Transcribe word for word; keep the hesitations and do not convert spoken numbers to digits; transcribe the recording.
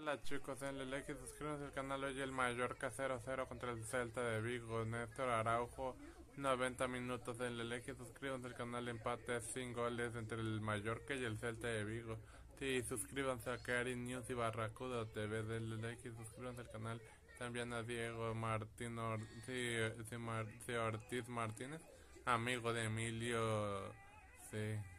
Hola chicos, denle like y suscríbanse al canal. Hoy el Mallorca cero cero contra el Celta de Vigo. Néstor Araujo, noventa minutos. Denle like y suscríbanse al canal. Empate sin goles entre el Mallorca y el Celta de Vigo. Sí, suscríbanse a Karin News y Barracuda T V. Denle like y suscríbanse al canal. También a Diego Martín Or sí, sí, Mar sí, Ortiz Martínez, amigo de Emilio. Sí.